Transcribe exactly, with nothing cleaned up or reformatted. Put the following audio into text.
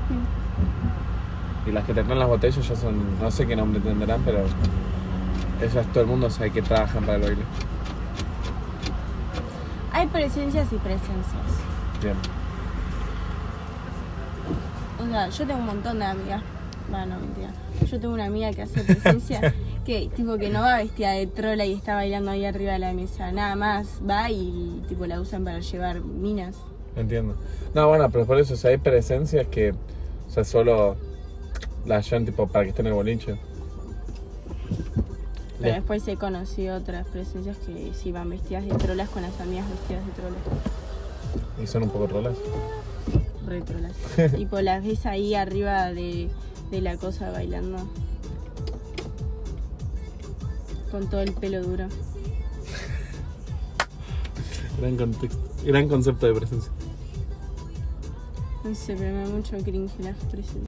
Y las que te traen las botellas ya son, no sé qué nombre tendrán, pero ellas todo el mundo sabe que trabajan para el baile. Hay presencias y presencias. Bien. O sea, yo tengo un montón de amigas. Bueno, no, mentira. Yo tengo una amiga que hace presencia que tipo que no va vestida de trola y está bailando ahí arriba de la mesa. Nada más va y tipo la usan para llevar minas. Entiendo. No, bueno, pero por eso, o sea, hay presencias que, o sea, solo las llevan tipo para que estén en el boliche. Pero Bien. después he conocido otras presencias que sí van vestidas de trolas con las amigas vestidas de trolas. Y son un poco trolas. Re trolas. Tipo las ves ahí arriba de, de la cosa bailando. Con todo el pelo duro. Gran contexto, gran concepto de presencia. No sé, pero me da mucho cringe las presencias.